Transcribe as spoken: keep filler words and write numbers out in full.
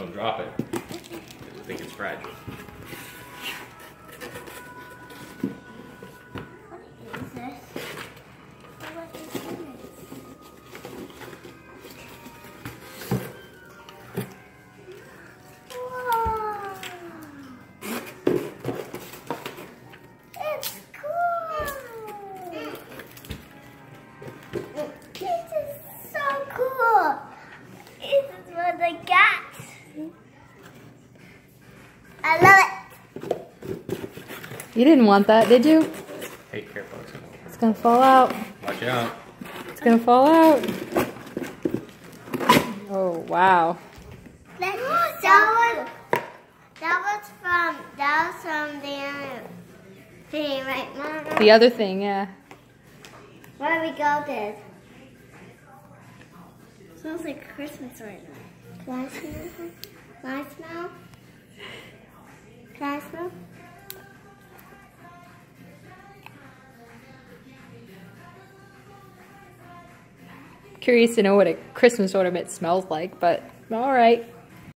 Don't drop it. I think it's fragile. What is this? What is this? Whoa! It's cool! This is so cool! This is what I got! I love it! You didn't want that, did you? Hey, careful. It's gonna fall out. Watch out. It's gonna fall out. Oh, wow. That was, that was from, that was from the other thing, right, Mama? The other thing, yeah. Where we go this? Smells like Christmas right now. Can I smell? Can I smell? Can I smell? Curious to know what a Christmas ornament smells like, but all right.